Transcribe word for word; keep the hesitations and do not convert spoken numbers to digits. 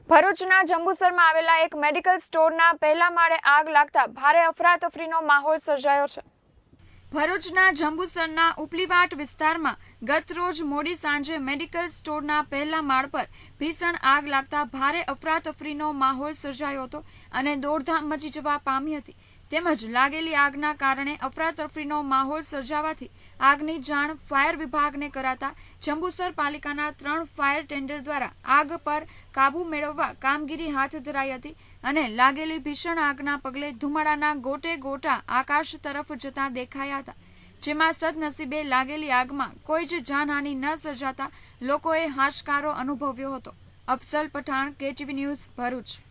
ભરૂચના જંબુસરમાં આવેલા એક મેડિકલ સ્ટોરના પહેલા માળે આગ લાગતા ભારે અફરાતફરીનો માહોલ સર્જાયો છે। ભરૂચના જંબુસરના ઉપલીવાટ વિસ્તારમાં ગત રોજ મોડી સાંજે મેડિકલ સ્ટોરના પહેલા માળ પર ભીષણ આગ લાગતા ભારે અફરાતફરીનો માહોલ સર્જાયો હતો અને દોડધામ મચી જવા પામી હતી। તેમજ લાગેલી આગના કારણે અફરાતફરીનો માહોલ સર્જાવાથી આગની જાણ ફાયર વિભાગને કરાતા જંબુસર પાલિકાના ત્રણ ફાયર ટેન્ડર દ્વારા આગ પર કાબુ મેળવવા કામગીરી હાથ ધરાઈ હતી અને લાગેલી ભીષણ આગના પગલે ધુમાડાના ગોટે ગોટા આકાશ તરફ જતા દેખાયા હતા, જેમાં સદનસીબે લાગેલી આગમાં કોઈ જ જાનહાનિ ન સર્જાતા લોકોએ હાશકારો અનુભવ્યો હતો। Afsal Pathan, KTV news, Bharuch.